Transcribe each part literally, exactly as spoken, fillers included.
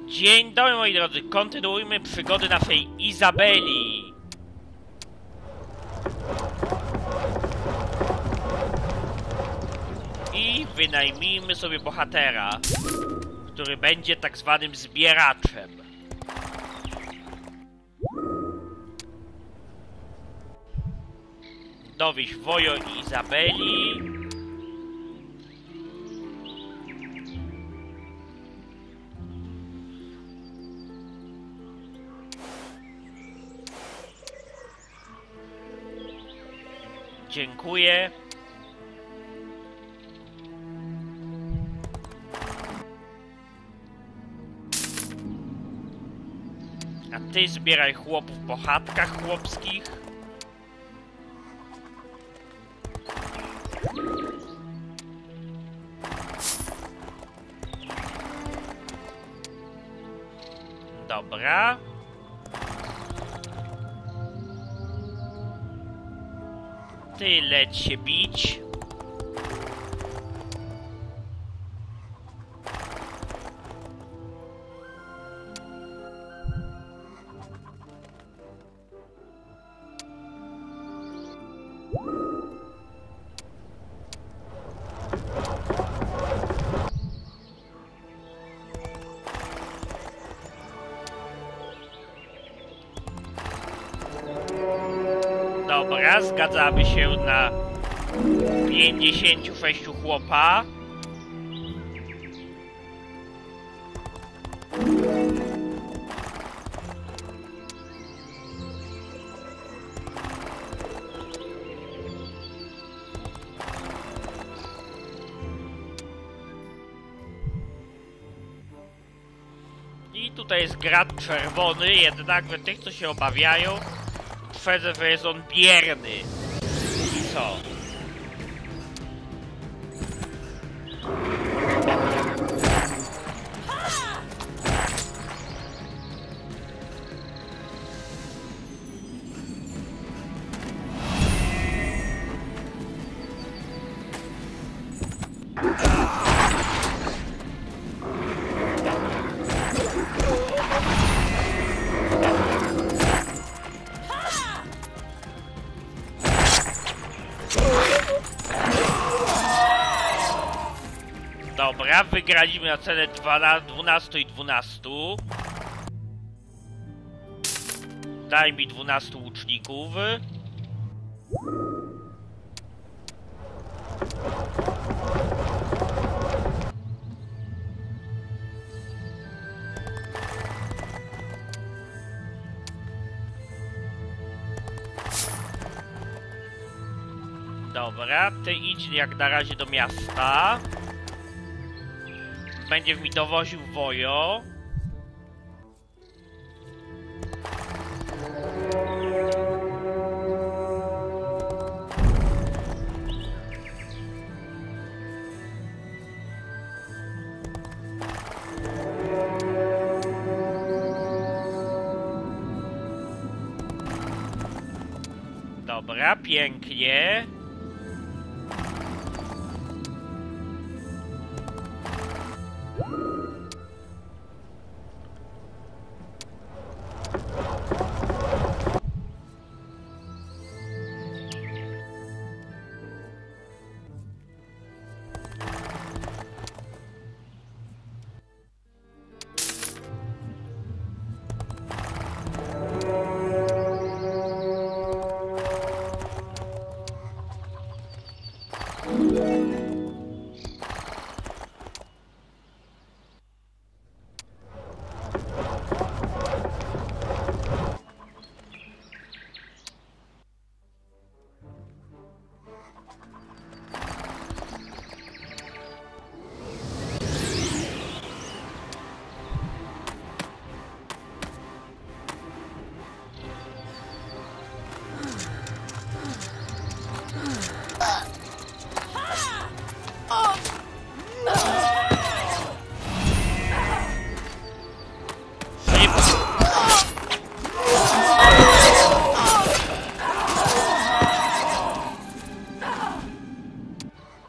Dzień dobry, moi drodzy, kontynuujmy przygody naszej Izabeli. I wynajmijmy sobie bohatera, który będzie tak zwanym zbieraczem. Dowieź Wojo i Izabeli. Dziękuję. A ty zbieraj chłopów po chatkach chłopskich. Dobra. Ty leć się bić. Dobra, zgadzamy się na pięćdziesięciu sześciu chłopa. I tutaj jest grad czerwony, jednakże tych, co się obawiają, twierdzę, że jest on bierny. I co? Dobra, wygraliśmy na cenę dwunastu i dwunastu. Daj mi dwunastu łuczników. Dobra, ty idź jak na razie do miasta. Będzie mi dowoził Wojo. Dobra, pięknie.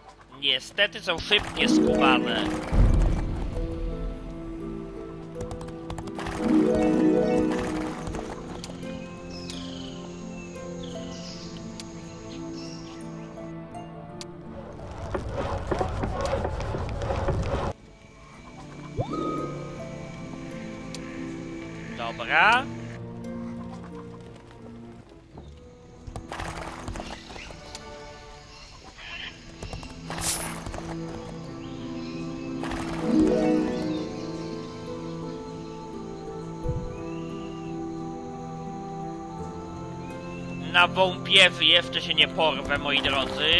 Niestety są szybkie skubane. Dobra. Na wąpiewy jeszcze się nie porwę, moi drodzy.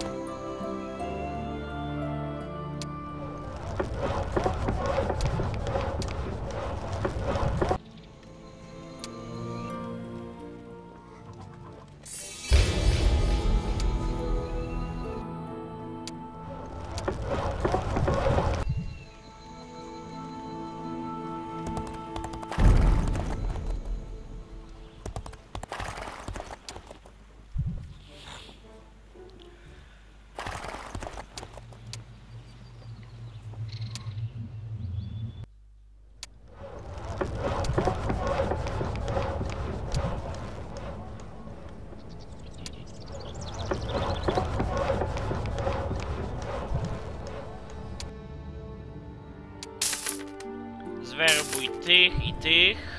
Zwerbuj tych i tych.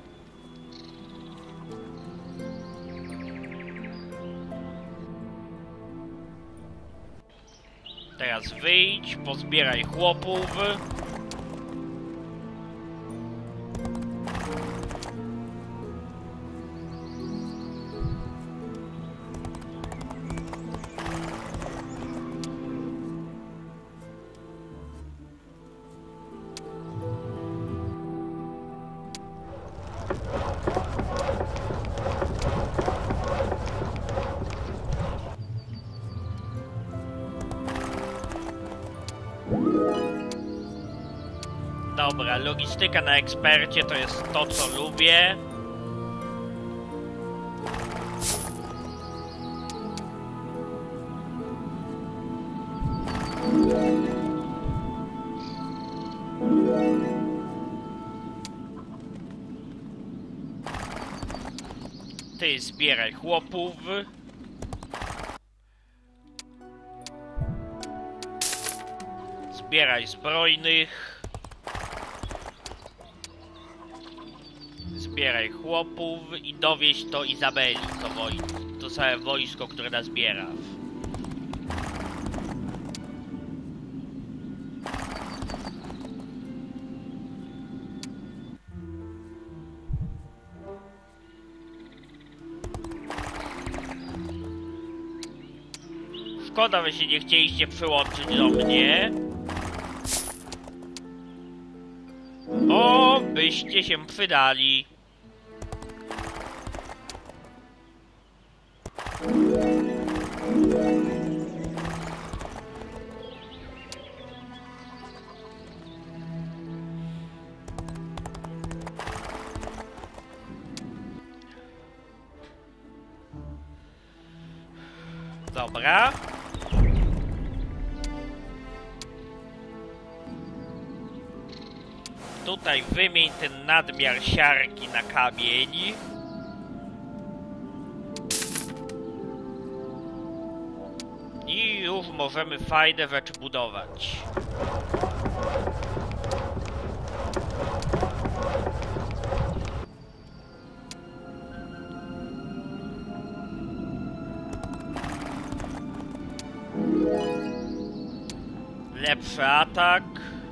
Teraz wyjdź, pozbieraj chłopów. Dobra, logistyka na ekspercie to jest to, co lubię. Ty zbieraj chłopów. Zbieraj zbrojnych. Zbieraj chłopów i dowieź do Izabeli, to, woj to całe wojsko, które nazbiera. Szkoda, że się nie chcieliście przyłączyć do mnie. O, byście się przydali. Dobra. Tutaj wymień ten nadmiar siarki na kamień. I już możemy fajne rzeczy budować. Lepszy atak.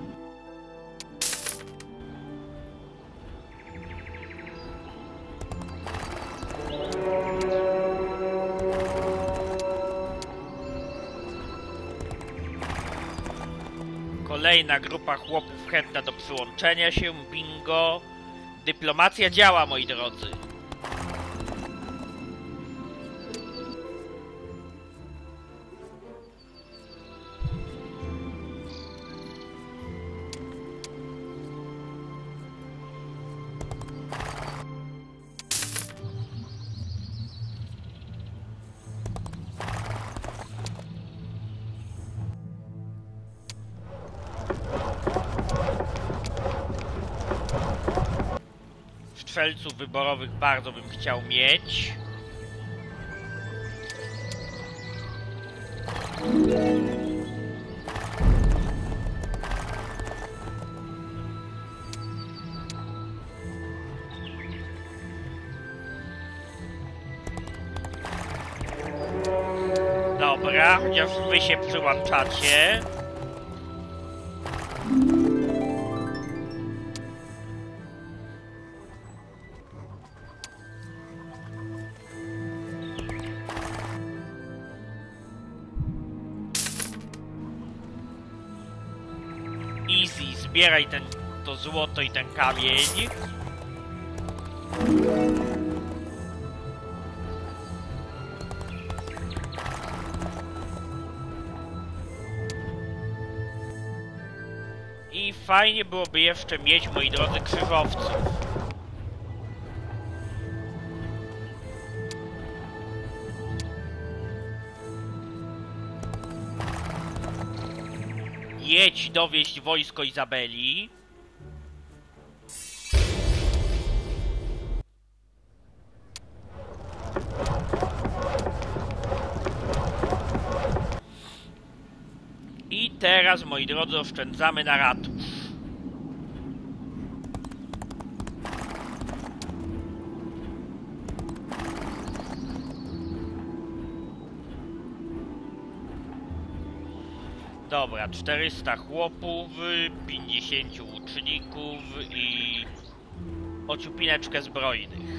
Kolejna grupa chłopów chętna do przyłączenia się. Bingo. Dyplomacja działa, moi drodzy. Strzelców wyborowych bardzo bym chciał mieć. Dobra, chociaż wy się przyłączacie. Easy, zbieraj ten, to złoto i ten kamień. I fajnie byłoby jeszcze mieć, moi drodzy, krzyżowców. Jedź dowieść wojsko Izabeli. I teraz, moi drodzy, oszczędzamy na ratusz. Dobra, czterysta chłopów, pięćdziesięciu łuczników i ociupineczkę zbrojnych.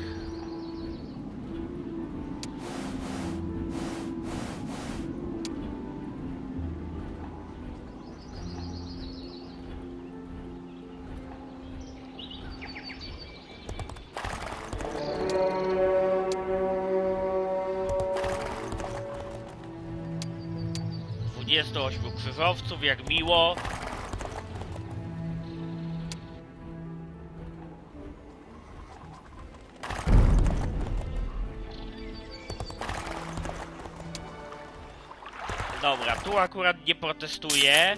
dwudziestu ośmiu krzyżowców, jak miło. Dobra, tu akurat nie protestuję,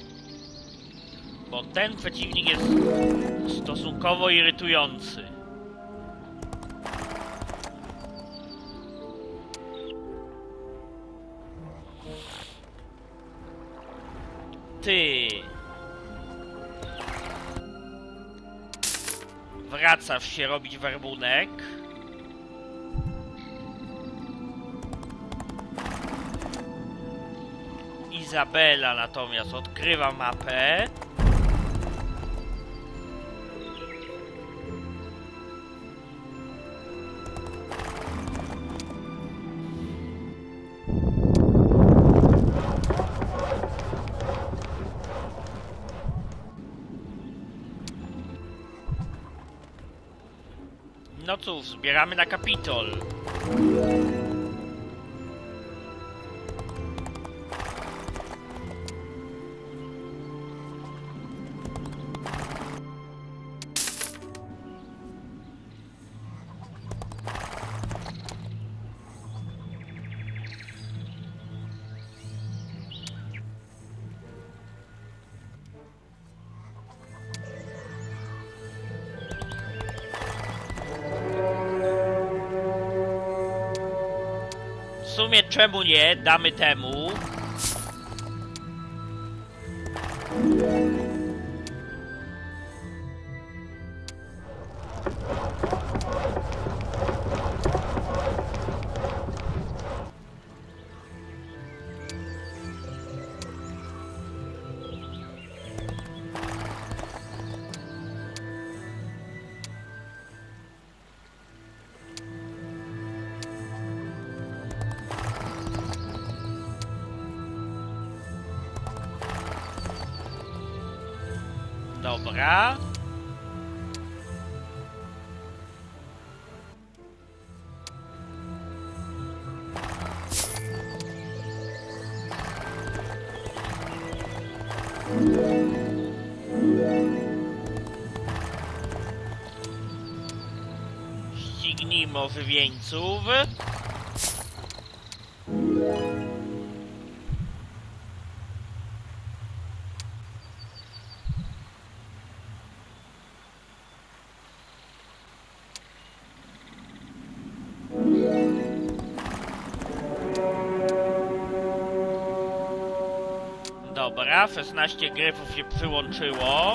bo ten przeciwnik jest stosunkowo irytujący. Ty wracasz się robić werbunek. Izabela natomiast odkrywa mapę. No cóż, zbieramy na Kapitol. W sumie czemu nie? Damy temu. Dobra. Ścignijmy ożywieńców. Dobra, szesnaście gryfów się przyłączyło.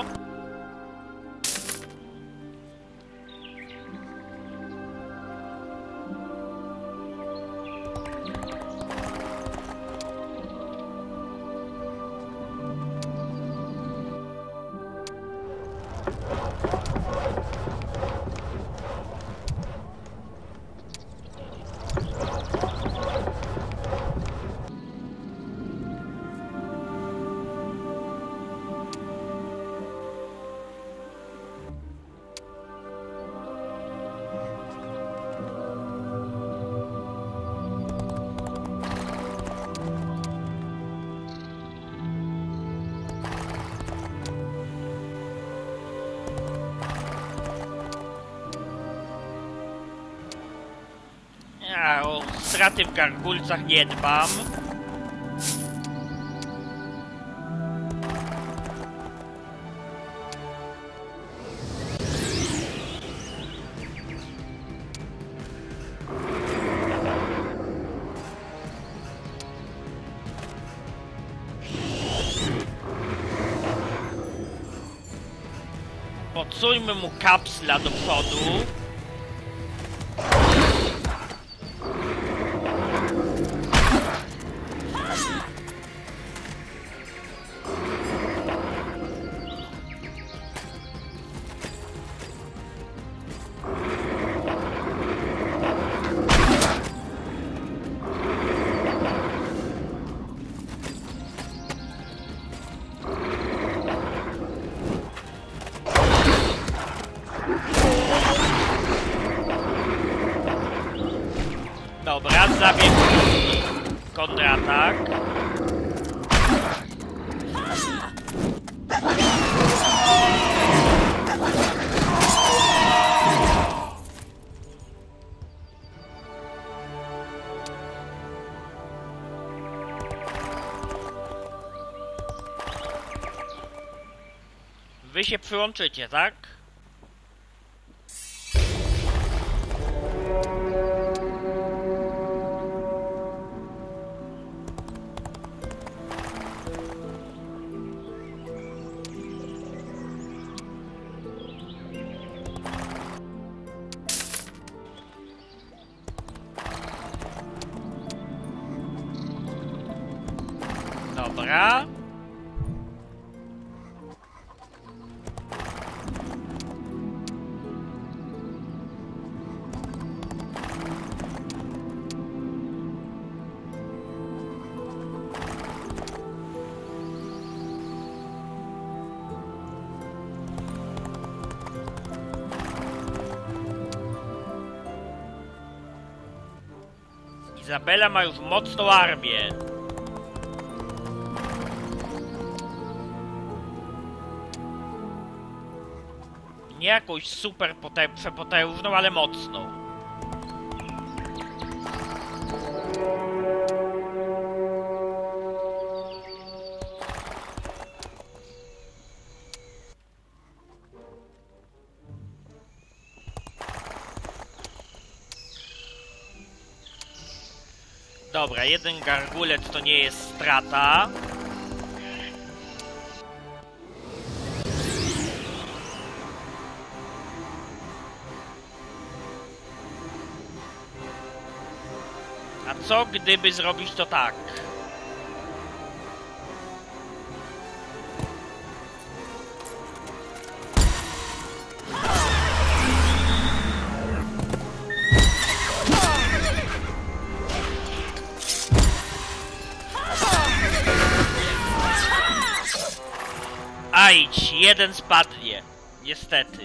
straty w gargulcach nie dbam. Podsuńmy mu kapsla do przodu. Dobra, zabieg kontratak. Wy się przyłączycie, tak? Dobra. Izabela ma już mocną armię. Nie jakąś super przepotężną, ale mocną. Dobra, jeden gargulec to nie jest strata. A co gdyby zrobić to tak? Ajdź, jeden spadnie. Niestety.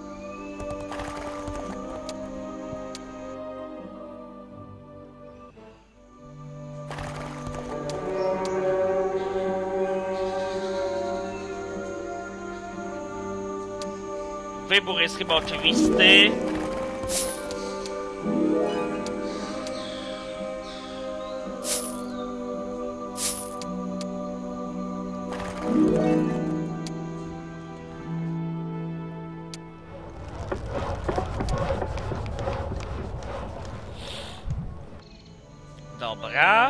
Wybór jest chyba oczywisty. Dobra.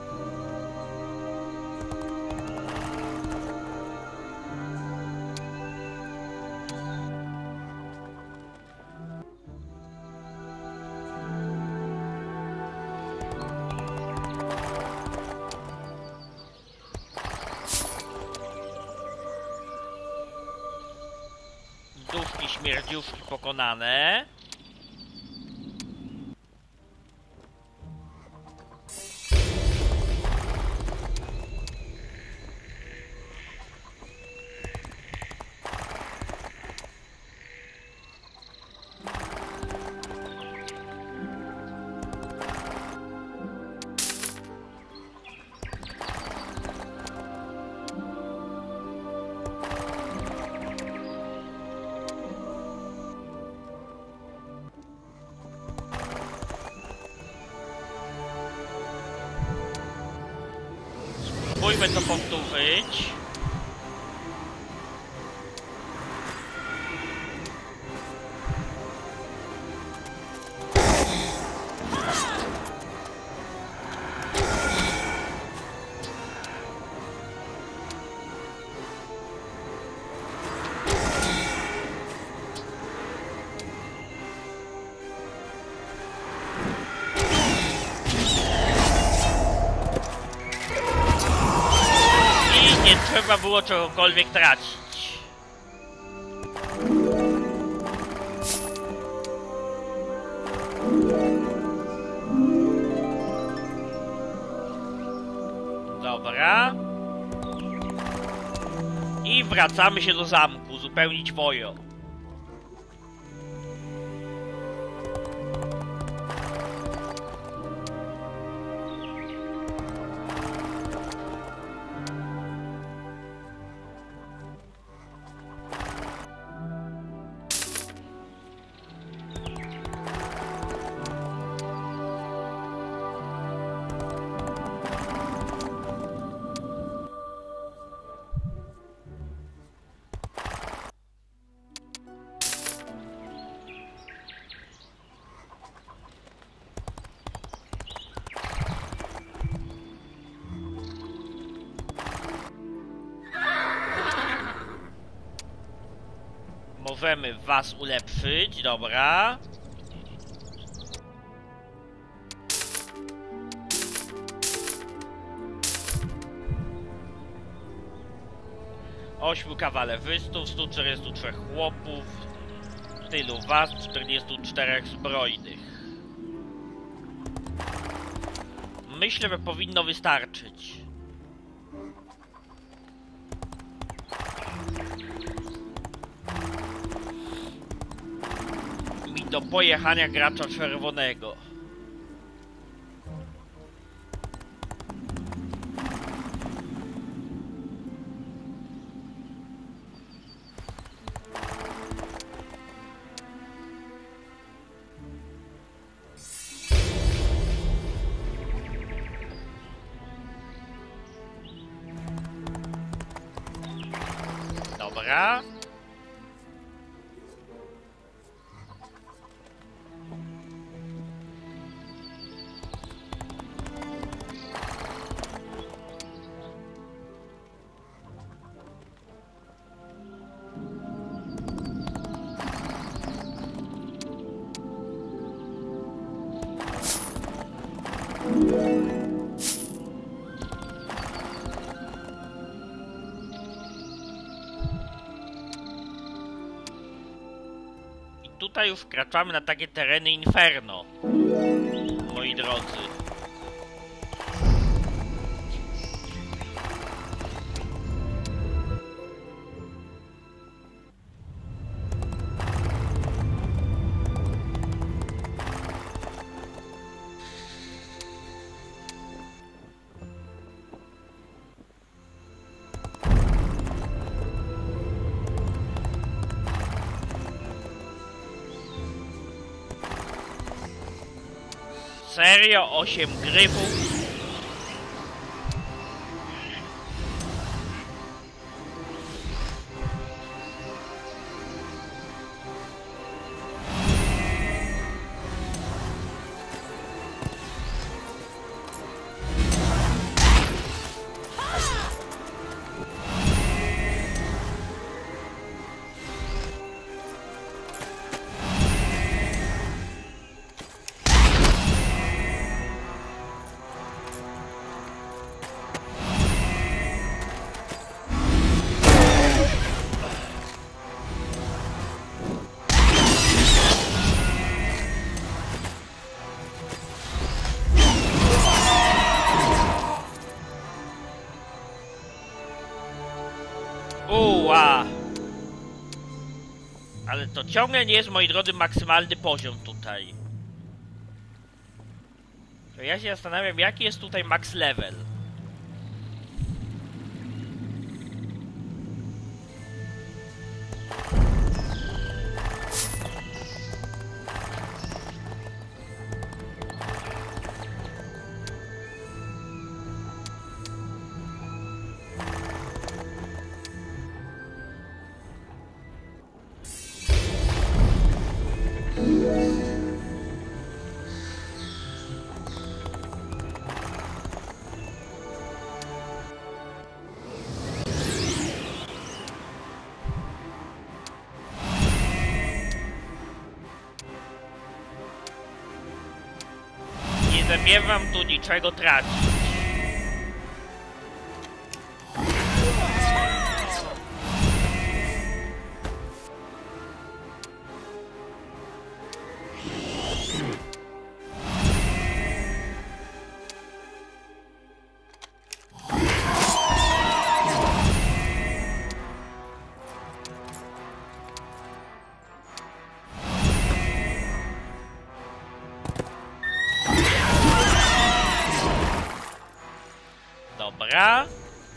Duszki śmierdziuszki pokonane. Spróbujmy to powtórzyć. Trzeba było czegokolwiek tracić. Dobra. I wracamy się do zamku, uzupełnić wojo. Możemy was ulepszyć, dobra. Ośmiu kawalerzystów, stu czterdziestu trzech chłopów, tylu was, czterdziestu czterech zbrojnych. Myślę, że powinno wystarczyć. Do pojechania gracza czerwonego. Dobra. Tutaj już wkraczamy na takie tereny Inferno, moi drodzy. Serio? Osiem gryfów? Uła! Ale to ciągle nie jest, moi drodzy, maksymalny poziom tutaj. To ja się zastanawiam, jaki jest tutaj max level. zamierzam tu niczego tracić. Dobra.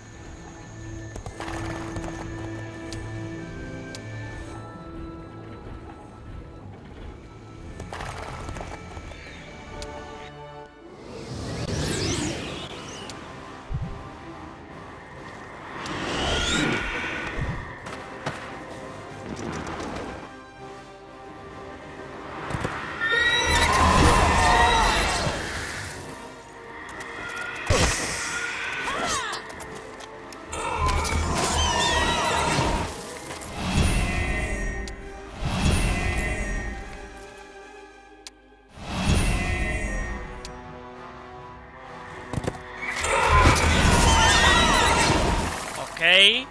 Okej.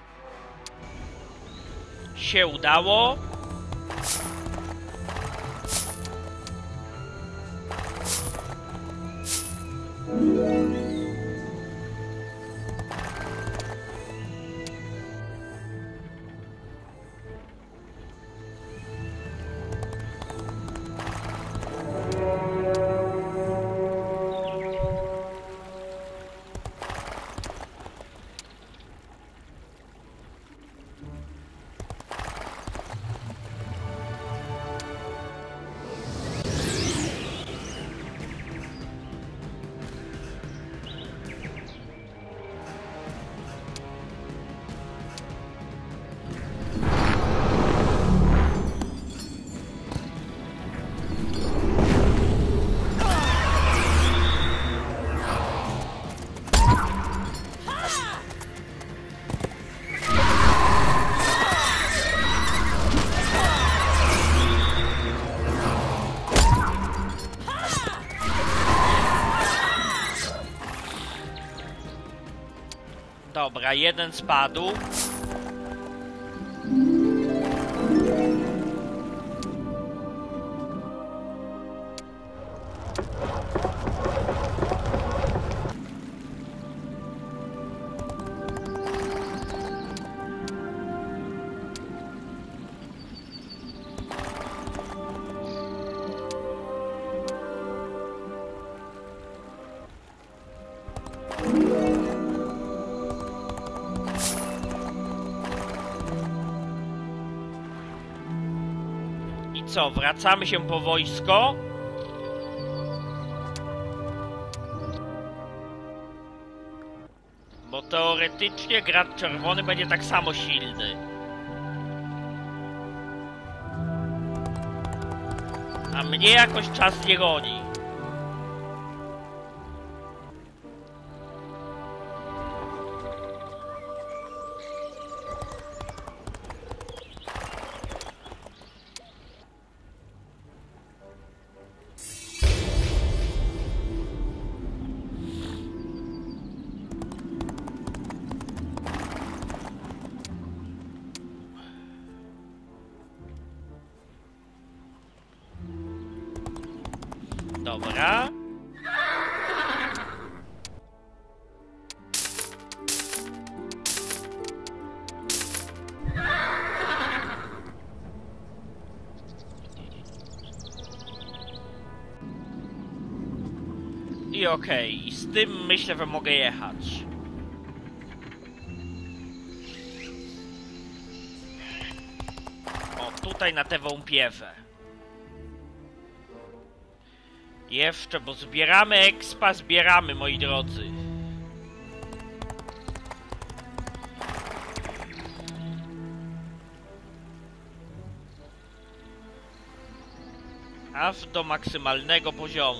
Się udało. Dobra, jeden spadł. Co, wracamy się po wojsko? Bo teoretycznie gracz czerwony będzie tak samo silny. A mnie jakoś czas nie goni. Dobra. I okej, okay. Z tym myślę, że mogę jechać. O, tutaj na tę wąpiewę. Jeszcze, bo zbieramy expa, zbieramy, moi drodzy. Aż do maksymalnego poziomu.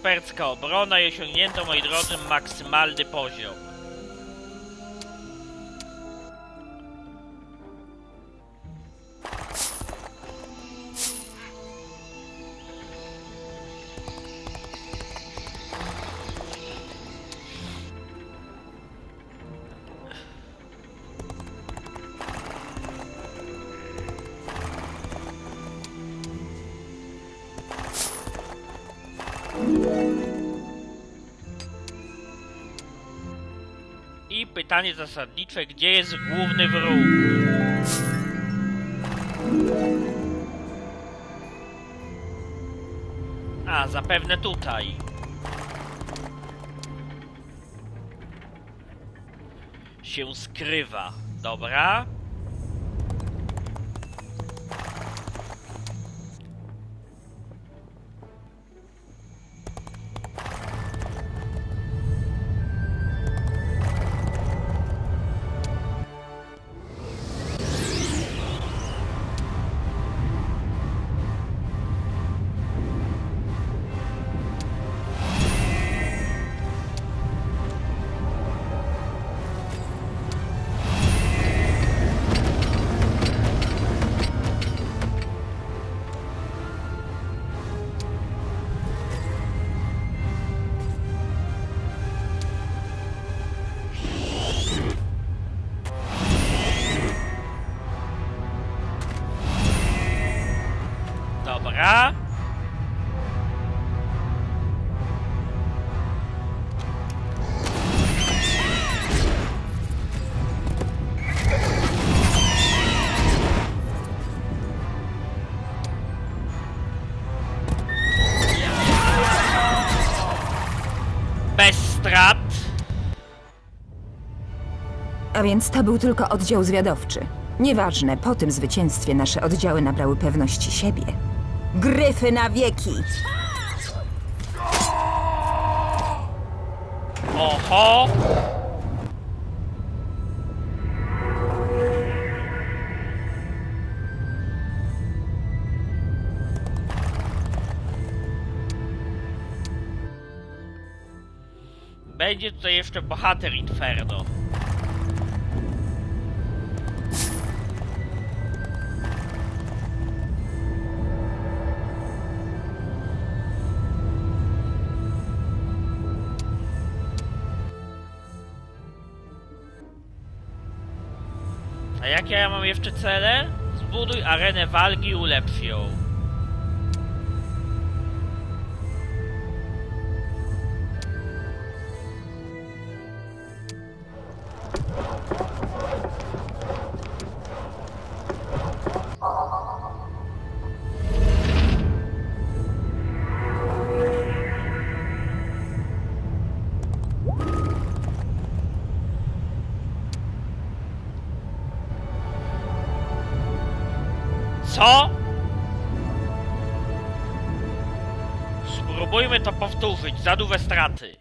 ekspercka obrona i osiągnięto, moi drodzy, maksymalny poziom. I pytanie zasadnicze, gdzie jest główny wróg? A, zapewne tutaj. Się skrywa. Dobra. Dobra. Bez strat. A więc to był tylko oddział zwiadowczy. Nieważne, po tym zwycięstwie nasze oddziały nabrały pewności siebie. Gryfy na wieki! Oho! Będzie tutaj jeszcze bohater Inferno. A jakie ja mam jeszcze cele? Zbuduj arenę walki i ulepsz ją. Co? Spróbujmy to powtórzyć, za duże straty.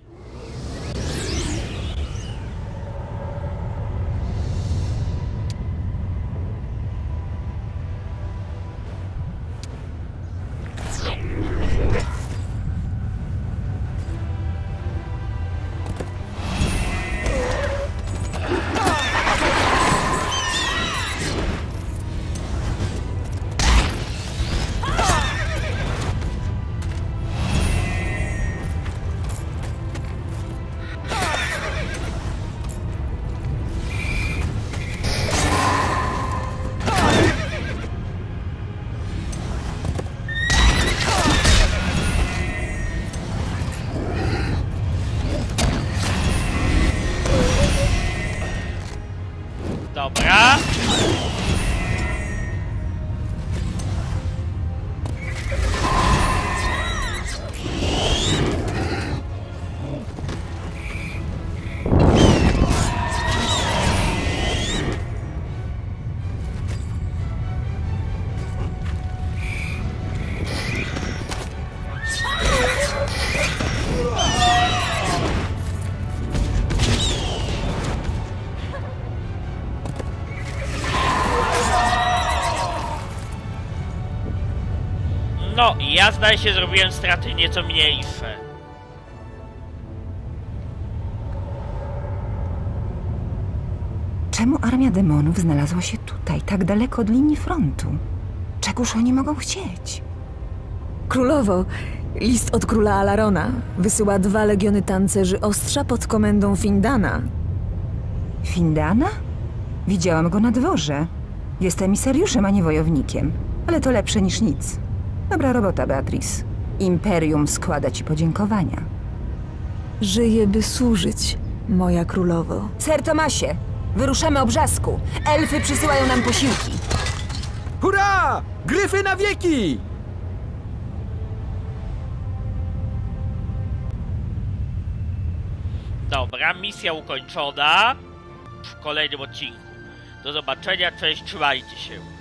Dobra. No, ja zdaje się zrobiłem straty nieco mniejsze. Czemu armia demonów znalazła się tutaj, tak daleko od linii frontu? Czegoż oni mogą chcieć? Królowo, list od króla Alarona wysyła dwa legiony tancerzy ostrza pod komendą Findana. Findana? Widziałam go na dworze. Jest emisariuszem, a nie wojownikiem. Ale to lepsze niż nic. Dobra robota, Beatrice. Imperium składa ci podziękowania. Żyję, by służyć, moja królowo. Ser Tomasie, wyruszamy obrzasku. Elfy przysyłają nam posiłki. Hurra! Gryfy na wieki! Dobra, misja ukończona w kolejnym odcinku. Do zobaczenia, cześć, trzymajcie się.